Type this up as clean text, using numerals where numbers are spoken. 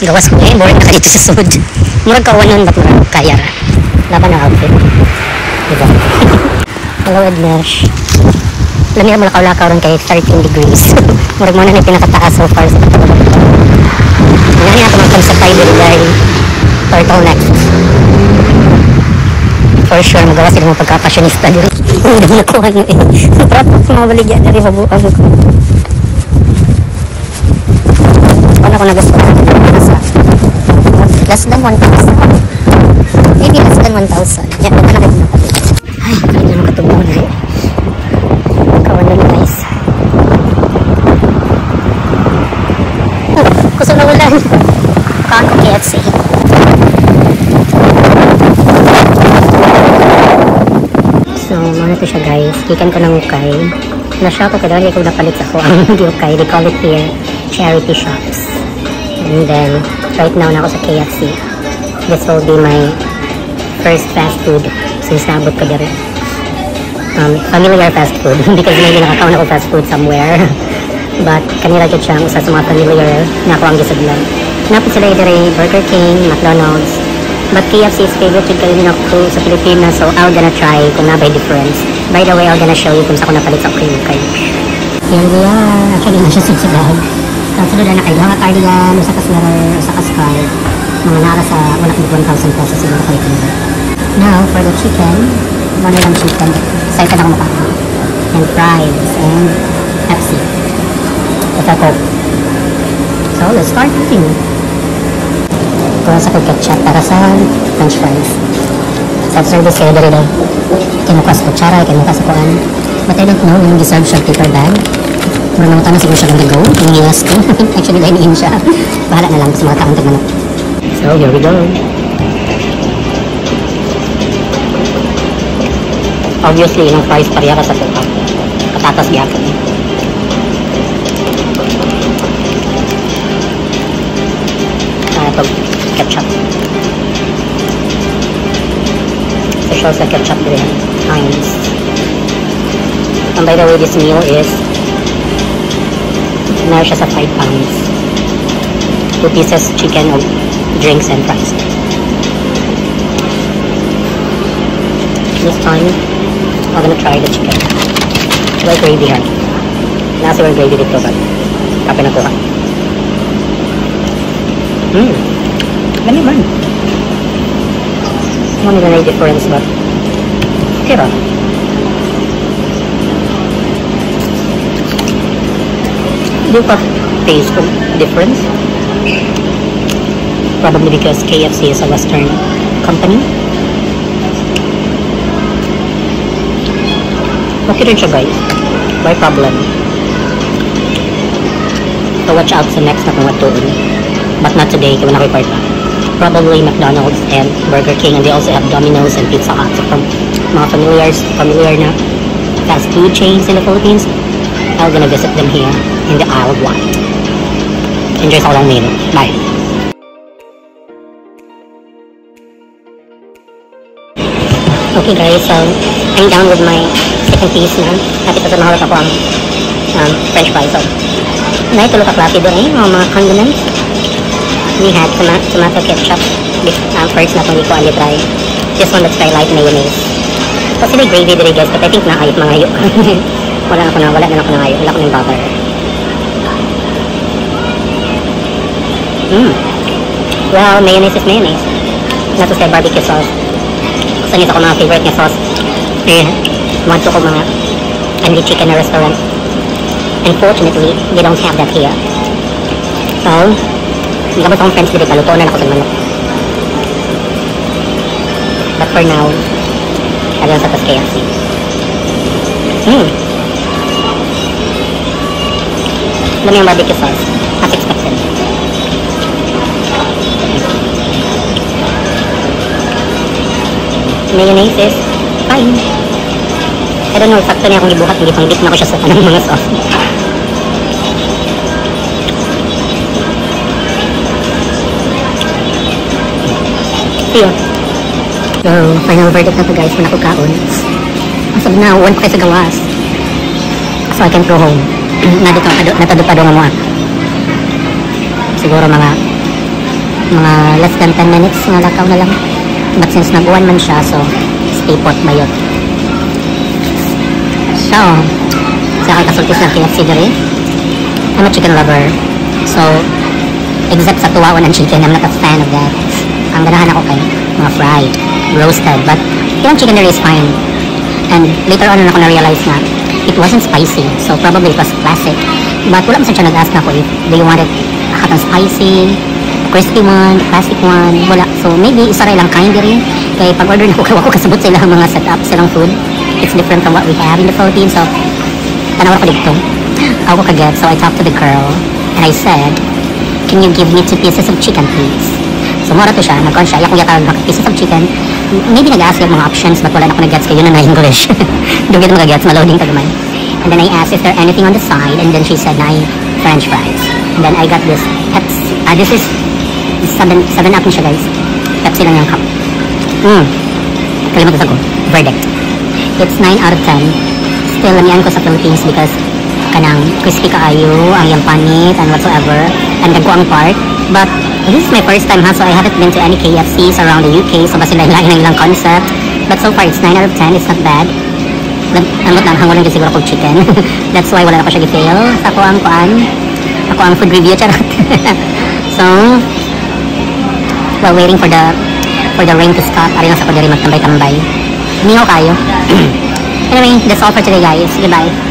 Gawas ko eh, boring na ka dito sa sud. Murag kawanon ba't murag kaya ra. Laban ang outfit. Diba? Hello Edmesh. Lamig mo lakaw-lakaw ron kay 13 degrees. Murag mo na na pinakataas so far sa katulog. Hindi na ako mag-consapay din dahil turtleneck. For sure, magawa sila mga pagka-fashionista din. Hindi na nakuha nyo eh. Tapos mabaligya na rin mabuang ko. Wala ko nagustuhan. Less than 1,000. Maybe less than 1,000. Yan, wala na rin napalit. Ay, hindi naman katubong na rin. Kawan na guys. Kusog na ulan. Kaan ko KFC. So, muna ito siya guys. Kikan ko ng ukay. Na-shop ako dahil ikaw napalit sa ko ang hindi ukay. They call it here charity shops. And then, right now na ako sa KFC. This will be my first fast food since naabot ko dito. Familiar fast food because maybe nakakaon ako fast food somewhere. But kanila dyan siyang usa sa mga familiar na ako ang gisadlan. Napit sila dito Burger King, McDonald's. But KFC is favorite to kayo din ako sa Pilipinas, so I'm gonna try kung na by difference. By the way, I'm gonna show you kung sa ko napalit sa cream cake. Yan yan. Actually, na siya sa bag. Kasunod na kayo. Mga cardigan, usa ka sweater, usa ka scarf. Mga nara sa 1,000 pesos yung nakapalit nila. Now, for the chicken, one lang chicken. Excited ako makain. And fries, and Pepsi. Ito Coke. So, let's start eating. Ito sa ketchup para sa french fries. Self-service kayo dali daw. Kinuha sa kutsara, kinuha sa kuan. But I don't know, yung deserve siya paper bag. Mura na na siguro siya ganda go. Yung yes ko. Actually, dahil siya. Bahala na lang sa mga taong tigmanok. So, here we go. Obviously, yung fries pareha ka sa tuka. Katatas biyakan. Ito, ketchup. Special sa ketchup din. Heinz. And by the way, this meal is meron siya sa 5 pounds. 2 pieces chicken of drinks and fries. This time, I'm gonna try the chicken. Like gravy here. Nasa yung gravy dito, but kape na kuha. Let me burn. Not even a difference, but okay ra. Do you taste of difference? Probably because KFC is a Western company. Okay rin siya guys. Why problem? So watch out sa next na kung matuon. But not today, kung na-report pa. Probably McDonald's and Burger King, and they also have Domino's and Pizza Hut. So from mga familiar na fast food chains in the Philippines, I'm gonna visit them here in the Isle of Wight. Enjoy sa long meal. Bye! Okay guys, so I'm down with my second piece na. Kapit sa mahawat ako ang french fries. So, naitulog ka klase doon mga condiments. We had tomato ketchup. First na itong hindi ko try. This one, let's try light mayonnaise. So sila gravy dito guys, but I think na ayot mga ayo. wala na ako ng ayo. Wala ko ng butter. Well, mayonnaise is mayonnaise. Not to say barbecue sauce. Gusto nito ko mga favorite niya sauce. Want ko mga only chicken na restaurant. Unfortunately, they don't have that here. So, hindi ka ba itong friends dito, kaluto na ako sa manok. But for now, kaya sa tas KFC. Alam mo yung barbecue sauce, as expected. Mayonnaise is fine. I don't know, sakto niya akong ibuhat, hindi pang dip na ko siya sa anong mga sauce. Yun. So, final verdict na to guys, kung nakukaon. Asab na, uwan ko kayo sa gawas. So I can go home. Natado pa doon mo. Siguro mga mga less than 10 minutes nga lakaw na lang. But since nag-uwan man siya, so stay put ba yun. So, sa aking kasultis ng KFC diri, I'm a chicken lover. So, except sa tuwawan ng chicken, I'm not a fan of that. Ang ganahan ako kay mga fried, roasted, but yung chicken there is fine. And later on ako na-realize na it wasn't spicy, so probably it was classic. But wala man siya nag-ask na ako if they wanted hot and spicy, crispy one, classic one, wala. So maybe isa rin lang kind rin. Kaya pag-order na ako kasabot sila mga setup, silang food. It's different from what we have in the Philippines. So, tanawa ko dito. Ako kaget, so I talked to the girl and I said, can you give me 2 pieces of chicken please? So mura to siya, nagkon siya, yakong yatag pieces of chicken. Maybe nag-ask yung mga options, but wala na ako nag-gets kayo na English. Doon kita mag-gets, ma-loading tagaman. And then I asked if there anything on the side, and then she said na French fries. And then I got this Pepsi. This is 7 up na siya guys. Pepsi lang yung cup. Kalimutan ko. Verdict. It's 9 out of 10. Still, lamian ko sa Philippines because kanang crispy kaayo, ang yung panit, and whatsoever. And nagko ang part. But this is my first time ha, so I haven't been to any KFCs around the UK. So basta lain na ilang concept. But so far, it's 9 out of 10. It's not bad. Amot lang, hangulan din siguro kong chicken. That's why wala na ko siya gi-fail. Ako ang food review, charot. So, while waiting for the rain to stop, ari lang sa ko diri magtambay-tambay. Mingaw kayo. Anyway, that's all for today guys. Goodbye.